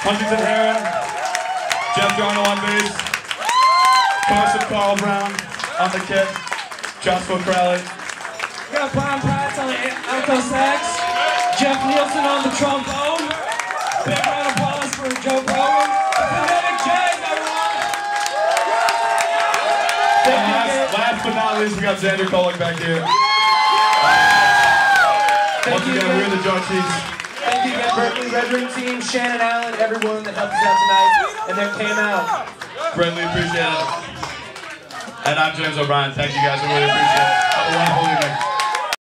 Huntington Heron, Jeff Garnell on bass, Carson Carl Brown on the kit, Joshua Crowley. We got Brian Pratt on the alto sax, Jeff Nielsen on the trombone. Big round of applause for Joe Brogan. Pandemic Jazz, everyone! Last but not least, we got Xander Kolick back here. Once again, we're the Jar Chiefs. Thank you again, Berkeley Red Ring team, Shannon Allen, everyone that helped us out tonight and that came out. Greatly appreciate it. And I'm James O'Brien. Thank you guys. I really appreciate it. Have a wonderful evening.